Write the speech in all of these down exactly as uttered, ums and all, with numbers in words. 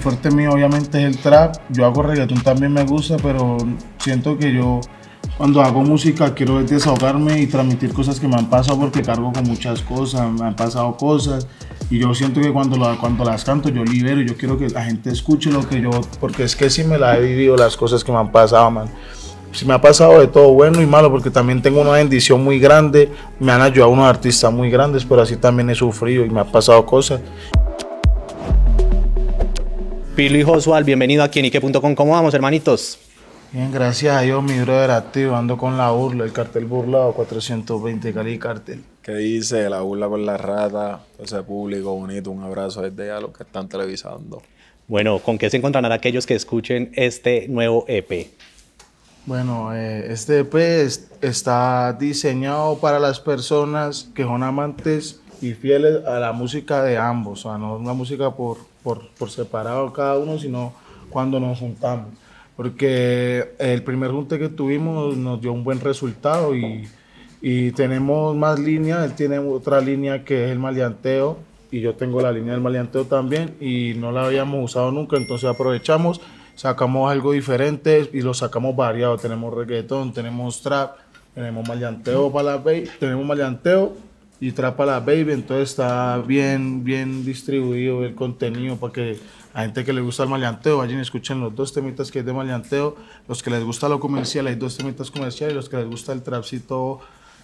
fuerte mío obviamente es el trap. Yo hago reggaetón, también me gusta, pero siento que yo cuando hago música quiero desahogarme y transmitir cosas que me han pasado, porque cargo con muchas cosas, me han pasado cosas y yo siento que cuando, lo, cuando las canto yo libero, yo quiero que la gente escuche lo que yo, porque es que sí me la he vivido, las cosas que me han pasado, man. Sí me ha pasado de todo, bueno y malo, porque también tengo una bendición muy grande, me han ayudado unos artistas muy grandes, pero así también he sufrido y me han pasado cosas. Pirlo y Josual, bienvenido aquí en Ike punto com. ¿Cómo vamos, hermanitos? Bien, gracias a Dios, mi brother activo, ando con la burla, el cartel burlado, cuatrocientos veinte Cali Cartel. ¿Qué dice? La burla con la rata, ese público bonito, un abrazo desde a los que están televisando. Bueno, ¿con qué se encontrarán aquellos que escuchen este nuevo E P? Bueno, eh, este E P es, está diseñado para las personas que son amantes y fieles a la música de ambos, o sea, no una música por, por, por separado cada uno, sino cuando nos juntamos. Porque el primer junte que tuvimos nos dio un buen resultado y, y tenemos más líneas. Él tiene otra línea que es el maleanteo y yo tengo la línea del maleanteo también y no la habíamos usado nunca, entonces aprovechamos, sacamos algo diferente y lo sacamos variado. Tenemos reggaetón, tenemos trap, tenemos maleanteo para la baby, tenemos maleanteo y trap para la baby, entonces está bien, bien distribuido el contenido para que a gente que le gusta el maleanteo vayan y escuchen los dos temitas que es de maleanteo, los que les gusta lo comercial, hay dos temitas comerciales, y los que les gusta el trapcito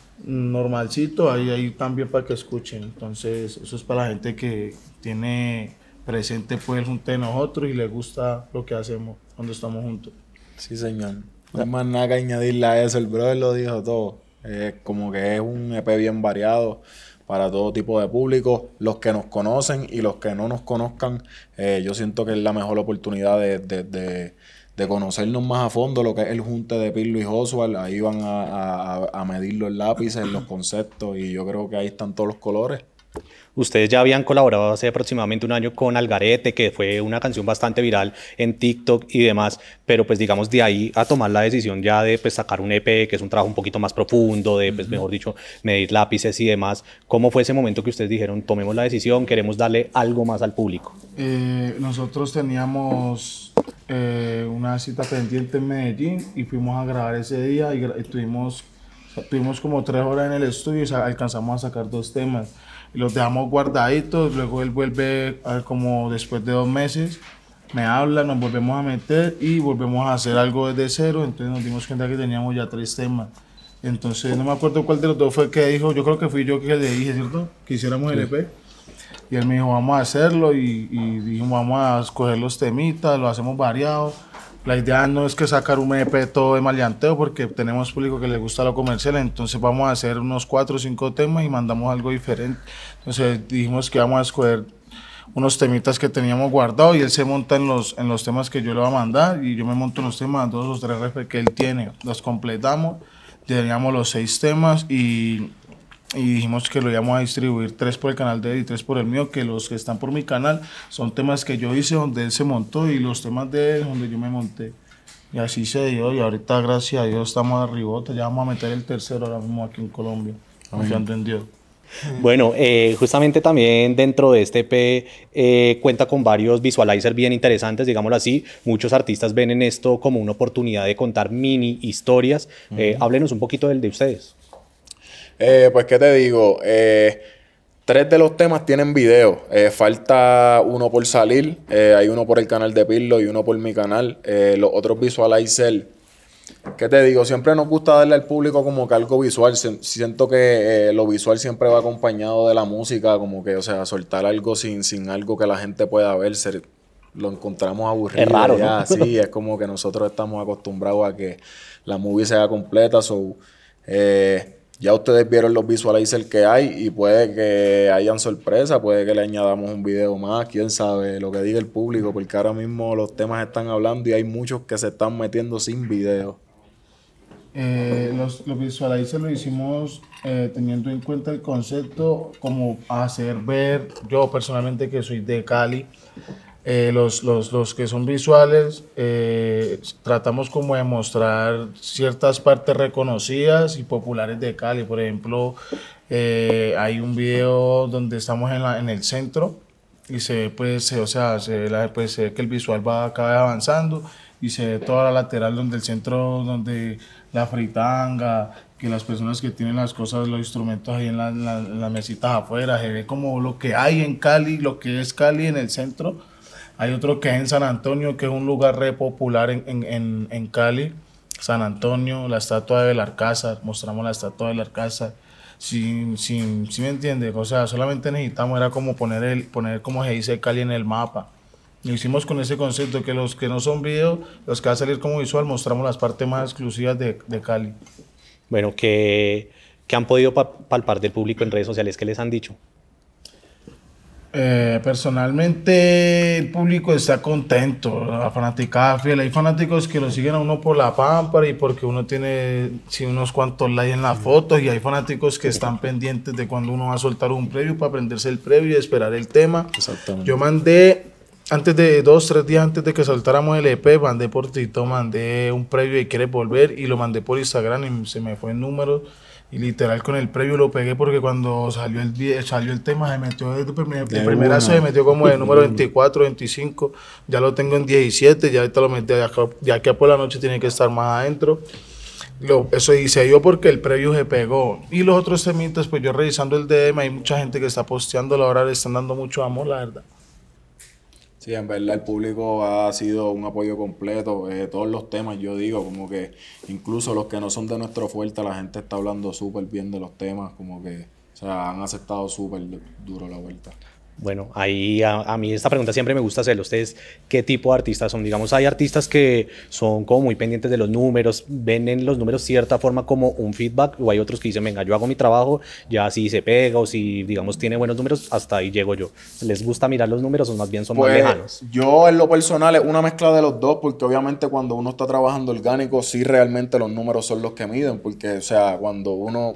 normalcito, ahí, ahí también para que escuchen. Entonces eso es para la gente que tiene presente pues el junte de nosotros y le gusta lo que hacemos cuando estamos juntos. Sí, señor. No hay más nada que añadirle a eso, el brother lo dijo todo. Es como que es un E P bien variado para todo tipo de público, los que nos conocen y los que no nos conozcan. Eh, yo siento que es la mejor oportunidad de, de, de, de conocernos más a fondo, lo que es el junte de Pirlo y Josual. Ahí van a, a, a medir los lápices, los conceptos, y yo creo que ahí están todos los colores. Ustedes ya habían colaborado hace aproximadamente un año con Algarete, que fue una canción bastante viral en TikTok y demás, pero pues digamos de ahí a tomar la decisión ya de pues sacar un E P, que es un trabajo un poquito más profundo, de pues uh-huh. mejor dicho, medir lápices y demás. ¿Cómo fue ese momento que ustedes dijeron, tomemos la decisión, queremos darle algo más al público? Eh, nosotros teníamos eh, una cita pendiente en Medellín y fuimos a grabar ese día y, y tuvimos, tuvimos como tres horas en el estudio y alcanzamos a sacar dos temas. Y los dejamos guardaditos, luego él vuelve a, como después de dos meses, me habla, nos volvemos a meter y volvemos a hacer algo desde cero, entonces nos dimos cuenta que teníamos ya tres temas. Entonces no me acuerdo cuál de los dos fue que dijo, yo creo que fui yo que le dije, ¿cierto? Que hiciéramos sí. el E P. Y él me dijo, vamos a hacerlo y, y dijimos, vamos a escoger los temitas, lo hacemos variado. La idea no es que sacar un E P todo de maleanteo porque tenemos público que le gusta lo comercial, entonces vamos a hacer unos cuatro o cinco temas y mandamos algo diferente. Entonces dijimos que vamos a escoger unos temitas que teníamos guardados y él se monta en los, en los temas que yo le voy a mandar y yo me monto en los temas, dos o tres refres que él tiene, los completamos, teníamos los seis temas y... y dijimos que lo íbamos a distribuir tres por el canal de él y tres por el mío, que los que están por mi canal son temas que yo hice donde él se montó y los temas de él donde yo me monté. Y así se dio y ahorita gracias a Dios estamos arribota, ya vamos a meter el tercero ahora mismo aquí en Colombia, confiando en Dios. Bueno, eh, justamente también dentro de este E P eh, cuenta con varios visualizers bien interesantes, digámoslo así. Muchos artistas ven en esto como una oportunidad de contar mini historias. Eh, uh-huh. Háblenos un poquito del de ustedes. Eh, pues, ¿qué te digo? Eh, tres de los temas tienen video. Eh, falta uno por salir. Eh, hay uno por el canal de Pirlo y uno por mi canal. Eh, los otros visualizers, ¿qué te digo? Siempre nos gusta darle al público como que algo visual. Siento que eh, lo visual siempre va acompañado de la música, como que, o sea, soltar algo sin, sin algo que la gente pueda ver. Ser, lo encontramos aburrido. Es raro, ya, ¿no? Sí, es como que nosotros estamos acostumbrados a que la movie sea completa. So, eh, Ya ustedes vieron los visualizers que hay y puede que hayan sorpresa, puede que le añadamos un video más, quién sabe, lo que diga el público, porque ahora mismo los temas están hablando y hay muchos que se están metiendo sin video. Eh, los, los visualizers lo hicimos eh, teniendo en cuenta el concepto como hacer ver, yo personalmente que soy de Cali, Eh, los, los, los que son visuales, eh, tratamos como de mostrar ciertas partes reconocidas y populares de Cali. Por ejemplo, eh, hay un video donde estamos en, la, en el centro y se ve, pues, se- o sea, se ve, la- pues, se ve que el visual va cada vez avanzando y se ve toda la lateral donde el centro, donde la fritanga, que las personas que tienen las cosas, los instrumentos ahí en, la- en la- en las mesitas afuera, se ve como lo que hay en Cali, lo que es Cali en el centro. Hay otro que es en San Antonio, que es un lugar re popular en, en, en, en Cali. San Antonio, la estatua de Belalcázar, mostramos la estatua de Belalcázar. Sin, sin, ¿sí me entiendes? O sea, solamente necesitamos era como poner, el, poner como se dice Cali en el mapa. Lo hicimos con ese concepto, que los que no son videos, los que va a salir como visual, mostramos las partes más exclusivas de, de Cali. Bueno, ¿qué, qué han podido pa- palpar del público en redes sociales? ¿Qué les han dicho? Eh, personalmente el público está contento, la fanaticada fiel. Hay fanáticos que lo siguen a uno por la pámpara y porque uno tiene sí, unos cuantos likes en las fotos, y hay fanáticos que están pendientes de cuando uno va a soltar un preview para aprenderse el preview y esperar el tema. Exactamente. Yo mandé, antes de dos, tres días antes de que soltáramos el E P, mandé por Tito, mandé un preview y quieres volver, y lo mandé por Instagram y se me fue el número. Y literal con el preview lo pegué porque cuando salió el, vie- salió el tema se metió de, primer, de De primerazo, una. se metió como de número veinticuatro, veinticinco, ya lo tengo en diecisiete, ya ahorita lo metí, ya, que- ya que por la noche tiene que estar más adentro. Lo, eso y se dio porque el preview se pegó. Y los otros temitas, pues yo revisando el D M, hay mucha gente que está posteando, la verdad le están dando mucho amor, la verdad. Sí, en verdad el público ha sido un apoyo completo. Eh, todos los temas, yo digo, como que incluso los que no son de nuestro fuerte, la gente está hablando súper bien de los temas, como que, o sea, han aceptado súper duro la vuelta. Bueno, ahí a, a mí esta pregunta siempre me gusta hacerla. ¿Ustedes qué tipo de artistas son? Digamos, hay artistas que son como muy pendientes de los números, ven en los números cierta forma como un feedback, o hay otros que dicen, venga, yo hago mi trabajo, ya si se pega o si, digamos, tiene buenos números, hasta ahí llego yo. ¿Les gusta mirar los números o más bien son más Pues lejanos? yo en lo personal es una mezcla de los dos, porque obviamente cuando uno está trabajando orgánico, sí realmente los números son los que miden, porque o sea, cuando uno,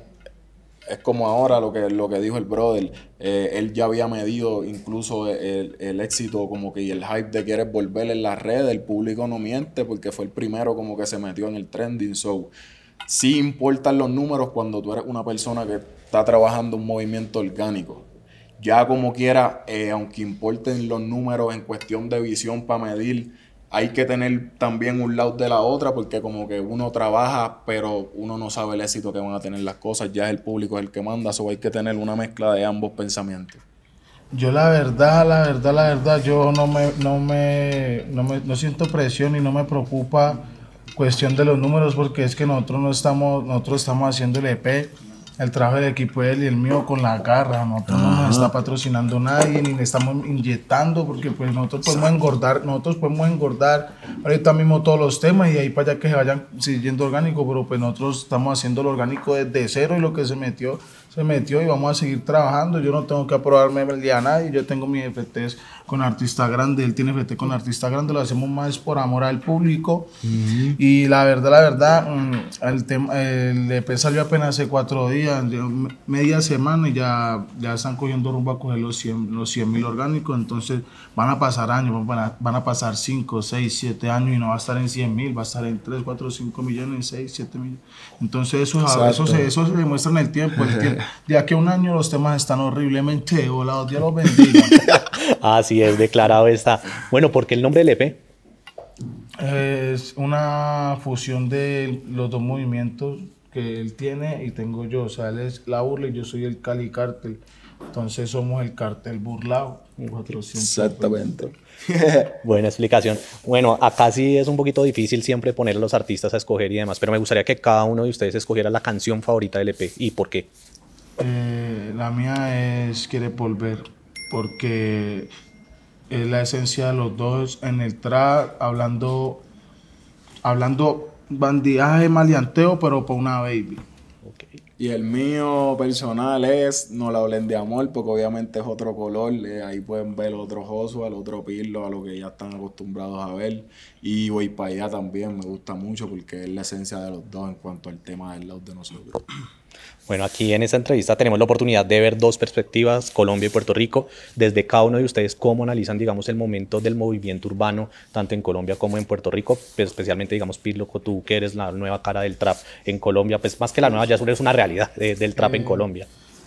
es como ahora lo que, lo que dijo el brother, eh, él ya había medido incluso el, el éxito como que y el hype de quieres volver en las redes, el público no miente porque fue el primero como que se metió en el trending, so sí importan los números cuando tú eres una persona que está trabajando un movimiento orgánico. Ya como quiera, eh, aunque importen los números en cuestión de visión para medir, hay que tener también un lado de la otra, porque como que uno trabaja, pero uno no sabe el éxito que van a tener las cosas, ya es el público el que manda, so hay que tener una mezcla de ambos pensamientos. Yo la verdad, la verdad, la verdad, yo no me, no me, no me, no siento presión y no me preocupa cuestión de los números, porque es que nosotros no estamos, nosotros estamos haciendo el E P, el trabajo del equipo de él y el mío con la garra. Nosotros no nos está patrocinando nadie ni le estamos inyectando, porque pues nosotros podemos engordar, nosotros podemos engordar ahorita mismo todos los temas y ahí para allá que se vayan siguiendo orgánico, pero pues nosotros estamos haciendo lo orgánico desde cero y lo que se metió, se metió y vamos a seguir trabajando. Yo no tengo que aprobarme el día a nadie, yo tengo mis F Ts con artista grande, él tiene F T con artista grande, lo hacemos más por amor al público. Uh-huh. Y la verdad, la verdad, el, tema, el E P salió apenas hace cuatro días, media semana, y ya, ya están cogiendo rumbo a coger los cien mil orgánicos, entonces van a pasar años, van a, van a pasar cinco, seis, siete años y no va a estar en cien mil, va a estar en tres, cuatro, cinco millones, seis, siete millones. Entonces eso, eso, se, eso se demuestra en el tiempo, el tiempo. De aquí a un año los temas están horriblemente volados, Dios los bendiga. Así es, declarado está. Bueno, ¿por qué el nombre del E P? Es una fusión de los dos movimientos que él tiene y tengo yo. O sea, él es la burla y yo soy el Cali Cartel. Entonces somos el cartel burlado. Exactamente. Buena explicación. Bueno, acá sí es un poquito difícil siempre poner a los artistas a escoger y demás, pero me gustaría que cada uno de ustedes escogiera la canción favorita del E P. ¿Y por qué? Eh, la mía es Quiere Volver, porque es la esencia de los dos en el trap, hablando, hablando bandidaje, maleanteo, pero por una baby. Okay. Y el mío personal es No la hablen de amor, porque obviamente es otro color. Eh, ahí pueden ver otro Joshua, el otro Pirlo, a lo que ya están acostumbrados a ver. Y Voy para allá también me gusta mucho porque es la esencia de los dos en cuanto al tema del lado de nosotros. Bueno, aquí en esta entrevista tenemos la oportunidad de ver dos perspectivas, Colombia y Puerto Rico. Desde cada uno de ustedes, ¿cómo analizan, digamos, el momento del movimiento urbano, tanto en Colombia como en Puerto Rico? Pues especialmente, digamos, Pirlo, tú que eres la nueva cara del trap en Colombia, pues más que la nueva, ya eres una realidad de, del trap eh, en Colombia.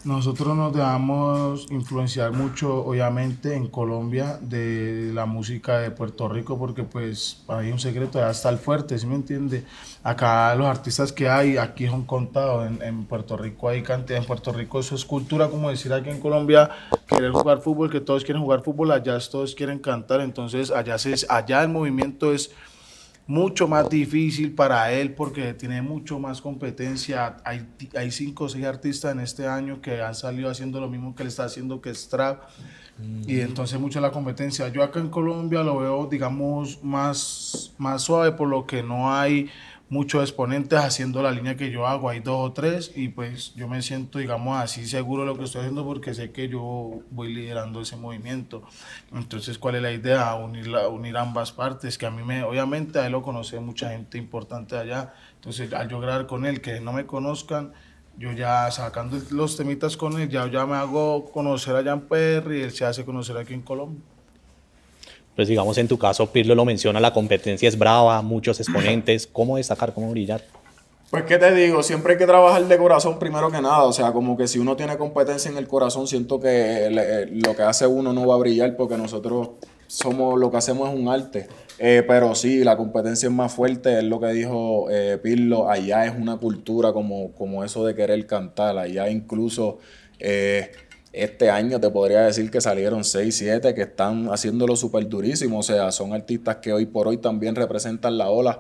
Nosotros nos dejamos influenciar mucho, obviamente, en Colombia de la música de Puerto Rico, porque pues hay un secreto, allá está el fuerte, ¿sí me entiende? Acá los artistas que hay, aquí son contados, en, en Puerto Rico hay cantidad, en Puerto Rico eso es cultura, como decir aquí en Colombia, querer jugar fútbol, que todos quieren jugar fútbol, allá todos quieren cantar, entonces allá, se, allá el movimiento es mucho más difícil para él porque tiene mucho más competencia. Hay, hay cinco o seis artistas en este año que han salido haciendo lo mismo que él está haciendo, que es trap, mm. y entonces mucha la competencia. Yo acá en Colombia lo veo, digamos, más, más suave, por lo que no hay muchos exponentes haciendo la línea que yo hago, hay dos o tres, y pues yo me siento, digamos, así seguro de lo que estoy haciendo porque sé que yo voy liderando ese movimiento. Entonces, ¿cuál es la idea? Unir, la, unir ambas partes, que a mí me, obviamente a él lo conoce mucha gente importante allá, entonces al yo grabar con él, que no me conozcan, yo ya sacando los temitas con él, ya, ya me hago conocer allá en P R y él se hace conocer aquí en Colombia. Pues digamos en tu caso, Pirlo lo menciona, la competencia es brava, muchos exponentes, ¿cómo destacar, cómo brillar? Pues qué te digo, siempre hay que trabajar de corazón primero que nada, o sea, como que si uno tiene competencia en el corazón, siento que le, lo que hace uno no va a brillar porque nosotros somos, lo que hacemos es un arte, eh, pero sí, la competencia es más fuerte, es lo que dijo eh, Pirlo, allá es una cultura como, como eso de querer cantar, allá incluso... Eh, Este año te podría decir que salieron seis, siete que están haciéndolo súper durísimo. O sea, son artistas que hoy por hoy también representan la ola.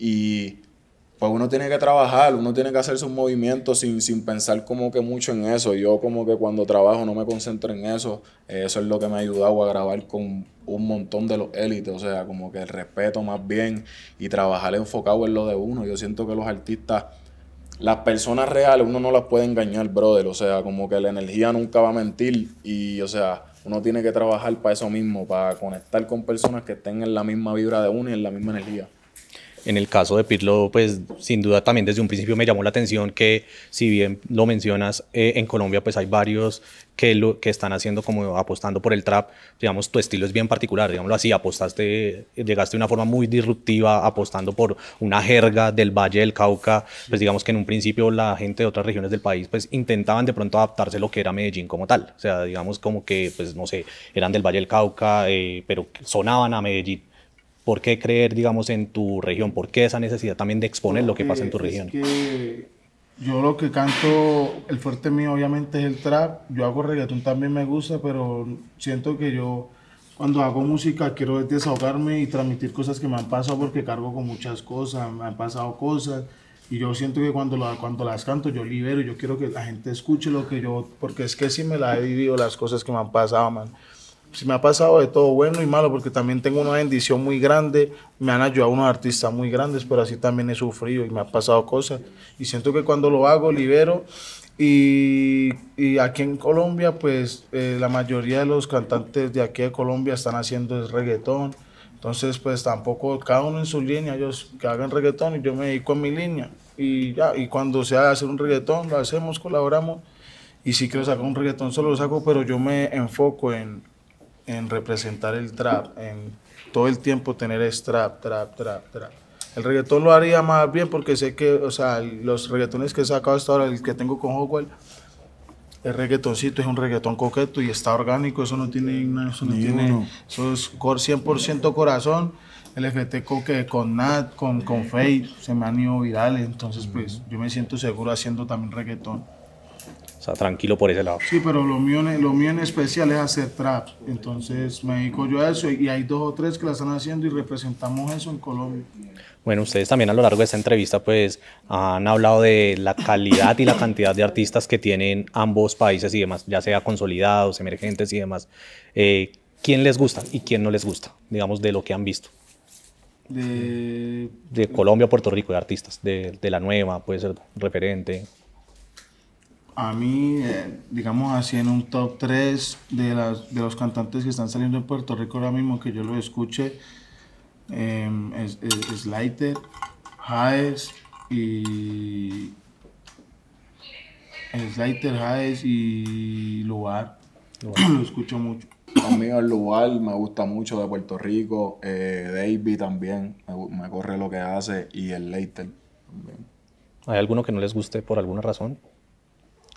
Y pues uno tiene que trabajar, uno tiene que hacer sus movimientos sin, sin pensar como que mucho en eso. Yo como que cuando trabajo no me concentro en eso. Eh, eso es lo que me ha ayudado a grabar con un montón de los élites. O sea, como que el respeto más bien y trabajar enfocado en lo de uno. Yo siento que los artistas... Las personas reales uno no las puede engañar, brother, o sea, como que la energía nunca va a mentir y, o sea, uno tiene que trabajar para eso mismo, para conectar con personas que estén en la misma vibra de uno y en la misma energía. En el caso de Pirlo, pues sin duda también desde un principio me llamó la atención que, si bien lo mencionas, eh, en Colombia pues hay varios que, lo, que están haciendo como apostando por el trap. Digamos, tu estilo es bien particular, digámoslo así, apostaste, llegaste de una forma muy disruptiva, apostando por una jerga del Valle del Cauca. Pues digamos que en un principio la gente de otras regiones del país pues intentaban de pronto adaptarse a lo que era Medellín como tal. O sea, digamos como que, pues no sé, eran del Valle del Cauca, eh, pero sonaban a Medellín. ¿Por qué creer, digamos, en tu región? ¿Por qué esa necesidad también de exponer lo que pasa en tu región? Es que yo lo que canto, el fuerte mío obviamente es el trap. Yo hago reggaetón, también me gusta, pero siento que yo cuando hago música quiero desahogarme y transmitir cosas que me han pasado porque cargo con muchas cosas, me han pasado cosas. Y yo siento que cuando, la, cuando las canto yo libero, yo quiero que la gente escuche lo que yo, porque es que sí me la he vivido, las cosas que me han pasado, man. Sí me ha pasado de todo, bueno y malo, porque también tengo una bendición muy grande, me han ayudado unos artistas muy grandes, pero así también he sufrido y me han pasado cosas. Y siento que cuando lo hago, libero. Y, y aquí en Colombia, pues eh, la mayoría de los cantantes de aquí de Colombia están haciendo es reggaetón. Entonces, pues tampoco, cada uno en su línea, ellos que hagan reggaetón y yo me dedico a mi línea. Y ya, y cuando sea hacer un reggaetón, lo hacemos, colaboramos. Y si quiero sacar un reggaetón, solo lo saco, pero yo me enfoco en en representar el trap, en todo el tiempo tener es trap, trap, trap, trap. El reggaetón lo haría más bien porque sé que, o sea, los reggaetones que he sacado hasta ahora, el que tengo con Howell, el reggaetoncito es un reggaetón coqueto y está orgánico, eso no tiene, eso no tiene, eso es cien por ciento corazón. El F T con, que, con Nat, con, con Faye, se me han ido virales, entonces pues yo me siento seguro haciendo también reggaetón. O sea, tranquilo por ese lado. Sí, pero lo mío, lo mío en especial es hacer trap. Entonces me dedico yo a eso y hay dos o tres que la están haciendo y representamos eso en Colombia. Bueno, ustedes también a lo largo de esta entrevista pues han hablado de la calidad y la cantidad de artistas que tienen ambos países y demás, ya sea consolidados, emergentes y demás. Eh, ¿Quién les gusta y quién no les gusta, digamos, de lo que han visto? De, de Colombia, Puerto Rico, de artistas, de, de la nueva, puede ser referente. A mí, eh, digamos así, en un top tres de, las, de los cantantes que están saliendo en Puerto Rico ahora mismo, que yo lo escuche, eh, es, es, es Laiter, Jaez y... Es Laiter, Jaez y Lugar. Lugar. Lo escucho mucho. Conmigo el Lugar me gusta mucho de Puerto Rico, eh, Davey también, me, me corre lo que hace, y el Laiter también. ¿Hay alguno que no les guste por alguna razón?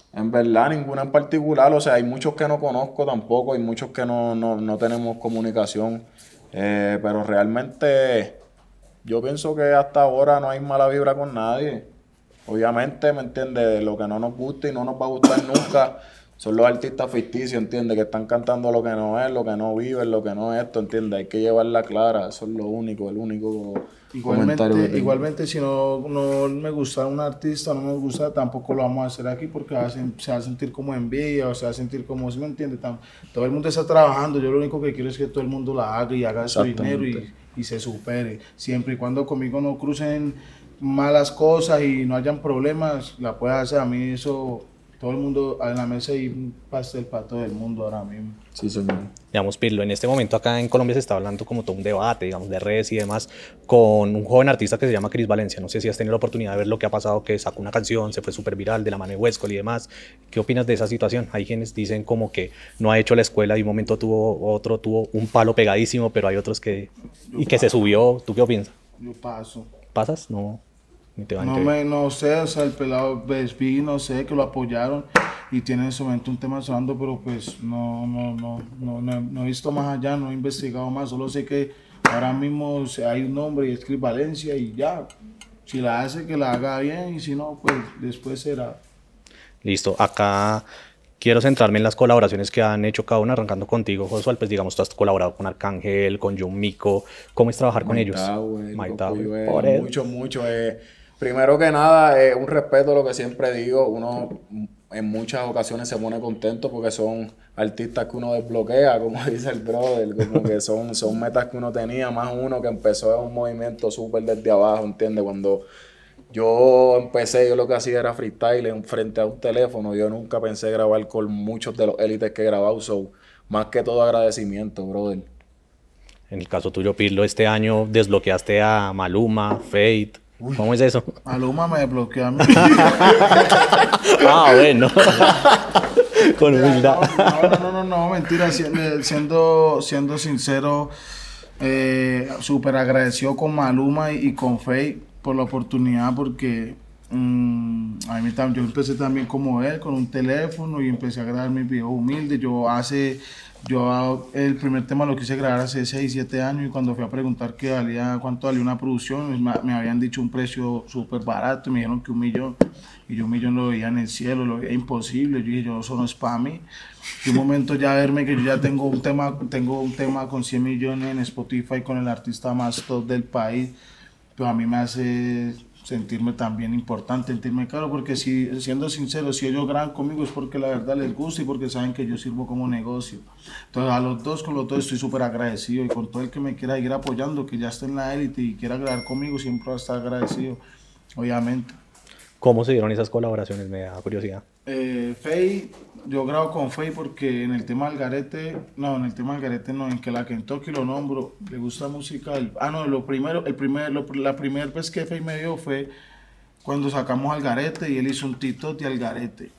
En verdad, ninguna en particular. O sea, hay muchos que no conozco tampoco, hay muchos que no, no, no tenemos comunicación. Eh, pero realmente yo pienso que hasta ahora no hay mala vibra con nadie. Obviamente, ¿me entiendes? Lo que no nos gusta y no nos va a gustar nunca son los artistas ficticios, ¿entiendes? Que están cantando lo que no es, lo que no viven, lo que no es esto, ¿entiendes? Hay que llevarla clara, eso es lo único, el único comentario que Igualmente, tengo. igualmente si no, no me gusta un artista, no me gusta, tampoco lo vamos a hacer aquí porque va a sen- se va a sentir como envidia o se va a sentir como, ¿sí me entiende? Tam- Todo el mundo está trabajando, yo lo único que quiero es que todo el mundo la haga y haga su dinero y, y se supere. Siempre y cuando conmigo no crucen malas cosas y no hayan problemas, la puedes hacer. A mí eso, todo el mundo en la mesa y un pastel para todo el mundo ahora mismo. Sí, señor. Digamos, Pirlo, en este momento acá en Colombia se está hablando como todo un debate, digamos, de redes y demás, con un joven artista que se llama Cris Valencia. No sé si has tenido la oportunidad de ver lo que ha pasado, que sacó una canción, se fue súper viral de la mano de Huescol y demás. ¿Qué opinas de esa situación? Hay quienes dicen como que no ha hecho la escuela y un momento tuvo, otro tuvo un palo pegadísimo, pero hay otros que... y que se subió. ¿Tú qué opinas? Yo paso. ¿Pasas? No, ni te va a No, enterar. me, no sé, o sea, el pelado Besby, no sé, que lo apoyaron y tiene en su momento un tema sonando, pero pues no, no, no, no, no, he- no he visto más allá, no he investigado más, solo sé que ahora mismo o sea, hay un nombre y es Cris Valencia y ya, si la hace que la haga bien y si no, pues después será. Listo, acá quiero centrarme en las colaboraciones que han hecho cada uno, arrancando contigo, Josué. Pues digamos, tú has colaborado con Arcángel, con John Mico. ¿Cómo es trabajar con ellos? Tower, Mike Coco Tower, Joel, por él. mucho, mucho. eh, primero que nada, eh, un respeto a lo que siempre digo. Uno mm, en muchas ocasiones se pone contento porque son artistas que uno desbloquea, como dice el brother, como que son, son metas que uno tenía, más uno que empezó en un movimiento súper desde abajo, ¿entiendes? Cuando yo empecé, yo lo que hacía era freestyle en frente a un teléfono. Yo nunca pensé grabar con muchos de los élites que he grabado. So, más que todo agradecimiento, brother. En el caso tuyo, Pirlo, este año desbloqueaste a Maluma, Fate. ¿Cómo es eso? Maluma me desbloquea a mí. Ah, bueno. Con humildad. No, no, no, no, no, mentira, siendo, siendo, siendo sincero, eh, súper agradecido con Maluma y, y con Faye por la oportunidad porque mm, a mí tam- yo empecé también como él con un teléfono y empecé a grabar mis videos humildes. Yo hace, yo el primer tema lo quise grabar hace seis siete años y cuando fui a preguntar qué valía, cuánto valía una producción, me, me habían dicho un precio súper barato y me dijeron que un millón. Y yo un millón lo veía en el cielo, lo veía imposible. Yo dije, yo, eso no es para mí. Y un momento ya verme que yo ya tengo un tema, tengo un tema con cien millones en Spotify con el artista más top del país, pues a mí me hace sentirme también importante, sentirme claro, porque si, siendo sincero, si ellos graban conmigo es porque la verdad les gusta y porque saben que yo sirvo como negocio. Entonces a los dos, con los dos estoy súper agradecido y con todo el que me quiera ir apoyando, que ya esté en la élite y quiera grabar conmigo, siempre va a estar agradecido, obviamente. ¿Cómo se dieron esas colaboraciones? Me da curiosidad. Eh, Fey, yo grabo con Fey porque en el tema del garete, no, en el tema del garete no, en que la Kentucky lo nombro, le gusta música. el- ah, no, lo primero, el primer, lo- la primera vez que Fey me vio fue cuando sacamos al garete y él hizo un titote al garete.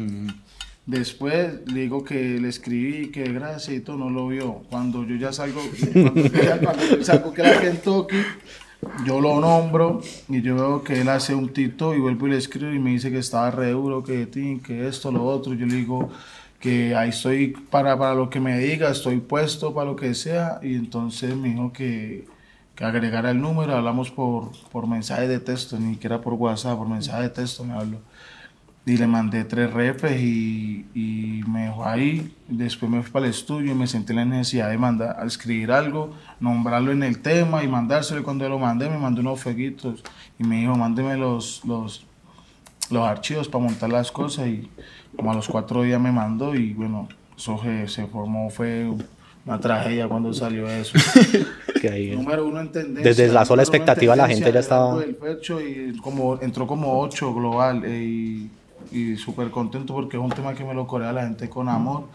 Después le digo que le escribí que gracias y todo, no lo vio. Cuando yo ya salgo, cuando yo ya cuando yo salgo que la Kentucky, yo lo nombro y yo veo que él hace un tito y vuelvo y le escribo y me dice que estaba re duro, que, tin, que esto, lo otro. Yo le digo que ahí estoy para, para lo que me diga, estoy puesto para lo que sea. Y entonces me dijo que, que agregara el número, hablamos por, por mensaje de texto, ni siquiera por WhatsApp, por mensaje de texto me habló. Y le mandé tres refes y, y me dejó ahí. Después me fui para el estudio y me sentí en la necesidad de mandar, a escribir algo, nombrarlo en el tema y mandárselo. Y cuando lo mandé, me mandó unos fueguitos y me dijo, mándeme los, los, los archivos para montar las cosas. Y como a los cuatro días me mandó y bueno, eso se, se formó, fue una tragedia cuando salió eso. Que ahí, Número uno en tendencia. desde la sola número uno en expectativa la tendencia, gente ya el estaba... algo del Fercho y como, entró como ocho global eh, y, y súper contento porque es un tema que me lo corea la gente con amor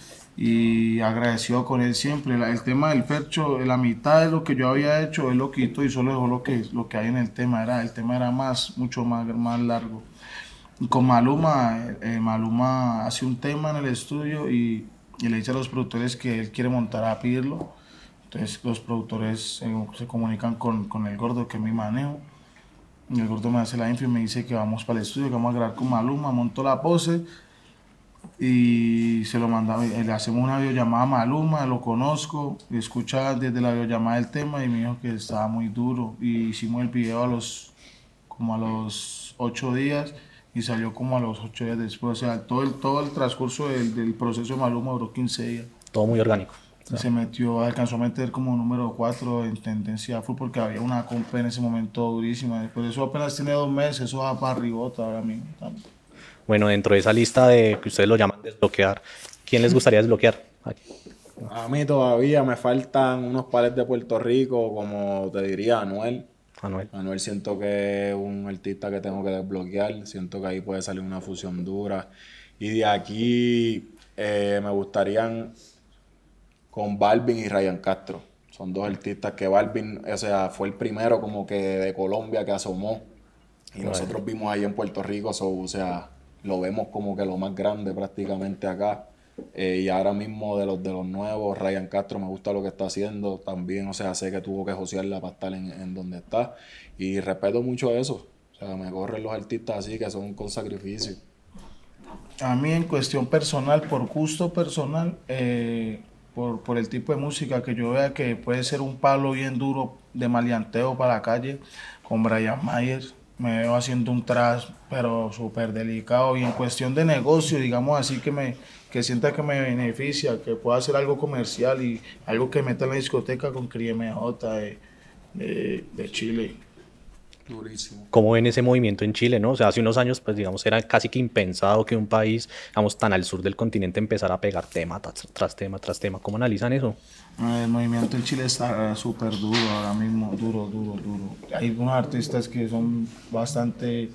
y agradecido con él siempre. La- el tema del Fercho, la mitad de lo que yo había hecho, él lo quitó y solo dejó lo que, lo que hay en el tema. Era, el tema era más, mucho más, más largo. Y con Maluma, eh, Maluma hace un tema en el estudio y, y le dice a los productores que él quiere montar a Pirlo. Entonces los productores eh, se comunican con, con el gordo que es mi manejo. Y el gordo me hace la info y me dice que vamos para el estudio, que vamos a grabar con Maluma, monto la pose y se lo mandaba, le hacemos una videollamada a Maluma, lo conozco, escucha desde la videollamada el tema y me dijo que estaba muy duro y hicimos el video a los, como a los ocho días y salió como a los ocho días después, o sea, todo el, todo el transcurso del, del proceso de Maluma duró quince días. Todo muy orgánico. Y se metió, alcanzó a meter como número cuatro en tendencia afro porque había una compa en ese momento durísima. Después eso apenas tiene dos meses, eso va para arribota ahora mismo. Bueno, dentro de esa lista de que ustedes lo llaman desbloquear, ¿quién les gustaría desbloquear? Aquí. A mí todavía me faltan unos pares de Puerto Rico, como te diría Anuel. Anuel. Anuel siento que es un artista que tengo que desbloquear, siento que ahí puede salir una fusión dura. Y de aquí eh, me gustarían con Balvin y Ryan Castro. Son dos artistas que Balvin, o sea, fue el primero como que de Colombia que asomó. Y bueno, nosotros vimos ahí en Puerto Rico, so, o sea, lo vemos como que lo más grande prácticamente acá. Eh, y ahora mismo de los de los nuevos, Ryan Castro me gusta lo que está haciendo también, o sea, sé que tuvo que josearla para estar en, en donde está. Y respeto mucho eso. O sea, me corren los artistas así que son con sacrificio. A mí en cuestión personal, por gusto personal, eh, Por, por el tipo de música que yo vea que puede ser un palo bien duro de maleanteo para la calle, con Brian Myers me veo haciendo un trash pero súper delicado y en cuestión de negocio, digamos así, que me que sienta que me beneficia, que pueda hacer algo comercial y algo que meta en la discoteca con Cris M J de, de, de Chile. Durísimo. ¿Cómo ven ese movimiento en Chile, no? O sea, hace unos años, pues, digamos, era casi que impensado que un país, digamos, tan al sur del continente empezara a pegar tema tras, tras tema tras tema. ¿Cómo analizan eso? El movimiento en Chile está súper duro ahora mismo, duro, duro, duro. Hay unos artistas que son bastante,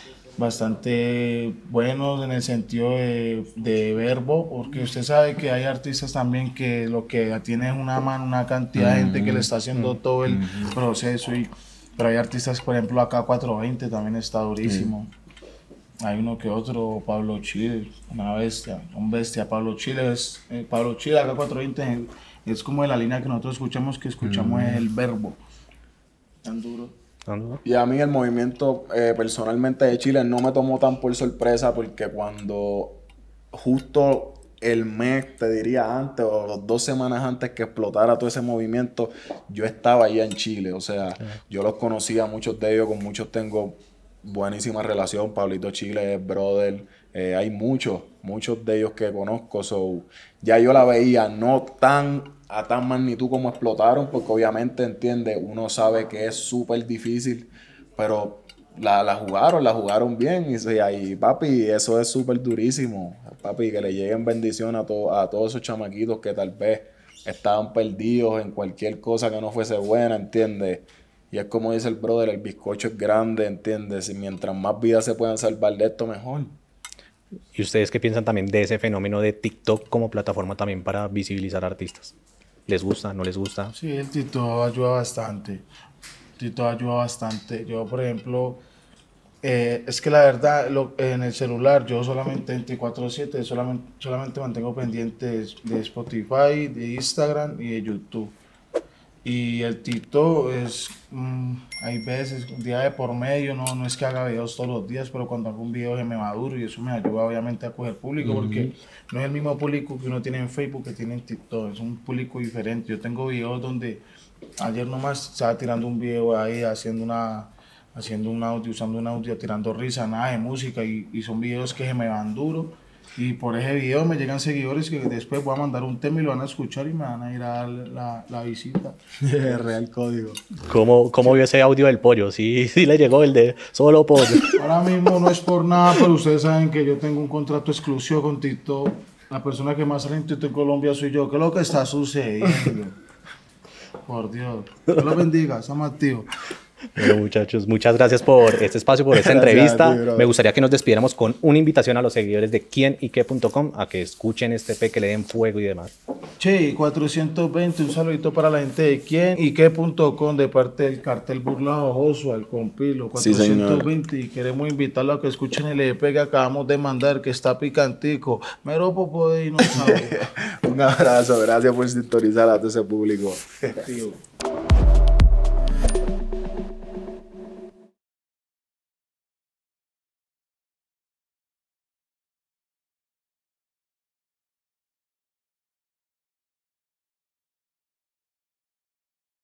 bastante buenos en el sentido de, de verbo, porque usted sabe que hay artistas también que lo que tienen es una mano, una cantidad de gente que le está haciendo todo el proceso y... Pero hay artistas, por ejemplo, acá cuatrocientos veinte también está durísimo. Sí. Hay uno que otro, Pablo Chile, una bestia, un bestia. Pablo Chile es, eh, Pablo Chile, acá cuatrocientos veinte es, es como de la línea que nosotros escuchamos, que escuchamos mm. el verbo. Tan duro. Y a mí el movimiento eh, personalmente de Chile no me tomó tan por sorpresa porque cuando justo el mes, te diría antes, o las dos semanas antes que explotara todo ese movimiento, yo estaba allá en Chile. O sea, sí. Yo los conocía, muchos de ellos, con muchos tengo buenísima relación. Pablito Chile es brother. Eh, hay muchos, muchos de ellos que conozco. So, ya yo la veía no tan a tan magnitud como explotaron, porque obviamente, entiende, uno sabe que es súper difícil, pero la, la jugaron, la jugaron bien. Y, y ahí, papi, eso es súper durísimo. Papi, que le lleguen bendiciones a, to a todos esos chamaquitos que tal vez estaban perdidos en cualquier cosa que no fuese buena, ¿entiendes? Y es como dice el brother, el bizcocho es grande, ¿entiendes? Y mientras más vidas se puedan salvar de esto, mejor. ¿Y ustedes qué piensan también de ese fenómeno de TikTok como plataforma también para visibilizar artistas? ¿Les gusta? ¿No les gusta? Sí, el TikTok ayuda bastante. TikTok ayuda bastante. Yo, por ejemplo... Eh, es que la verdad, lo, en el celular yo solamente veinticuatro siete solamente, solamente mantengo pendientes de Spotify, de Instagram y de YouTube. Y el TikTok es, mmm, hay veces, un día de por medio, no, no es que haga videos todos los días, pero cuando hago un video se me maduro y eso me ayuda obviamente a coger público, uh-huh. porque no es el mismo público que uno tiene en Facebook que tiene en TikTok, es un público diferente. Yo tengo videos donde ayer nomás estaba tirando un video ahí haciendo una... haciendo un audio, usando un audio, tirando risa, nada de música y, y son videos que se me van duro y por ese video me llegan seguidores que después voy a mandar un tema y lo van a escuchar y me van a ir a dar la, la visita. Real código. ¿Cómo, cómo vio ese audio del pollo? Sí, sí le llegó el de solo pollo. Ahora mismo no es por nada, pero ustedes saben que yo tengo un contrato exclusivo con TikTok. La persona que más sale en TikTok en Colombia soy yo. ¿Qué es lo que está sucediendo? Por Dios. Dios los bendiga, estamos activos. Bueno, muchachos, muchas gracias por este espacio, por esta gracias entrevista. Ti, me gustaría que nos despidiéramos con una invitación a los seguidores de quién y qué punto com a que escuchen este P, que le den fuego y demás. Che, cuatrocientos veinte, un saludito para la gente de quién y qué punto com de parte del cartel burlado Josué, al compilo cuatrocientos veinte, sí, y queremos invitarlos a que escuchen el E P que acabamos de mandar, que está picantico. Mero popo de dinosaurio. Un abrazo, gracias por sintonizar a todo ese público. Tío.